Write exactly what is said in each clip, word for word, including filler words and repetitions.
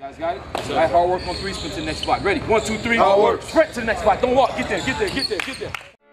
Guys got it? Nice hard work on three, sprint to the next spot. Ready? One, two, three. Hard work. Sprint to the next spot. Don't walk. Get there, get there, get there, get there.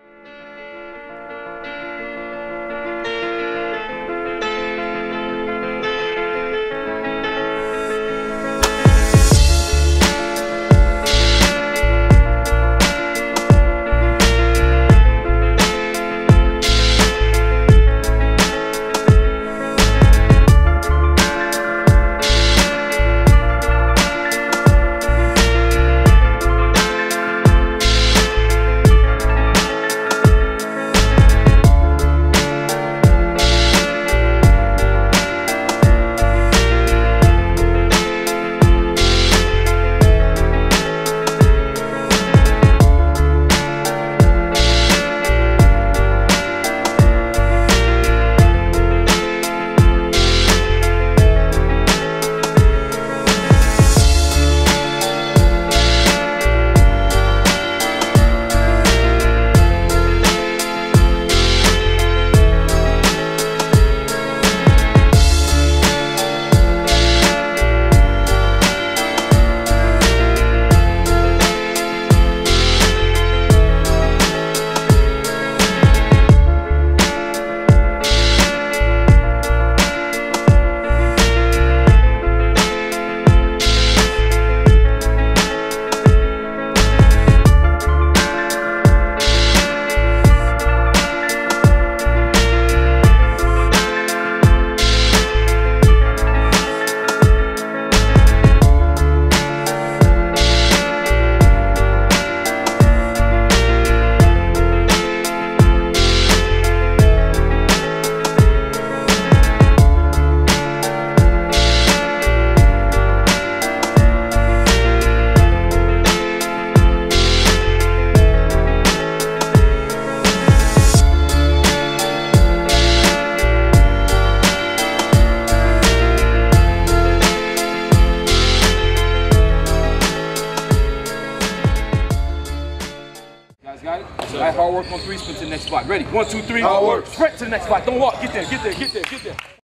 Got it? Nice hard work on three, sprint to the next spot. Ready? One, two, three. Hard work. Sprint to the next spot. Don't walk. Get there, get there, get there, get there.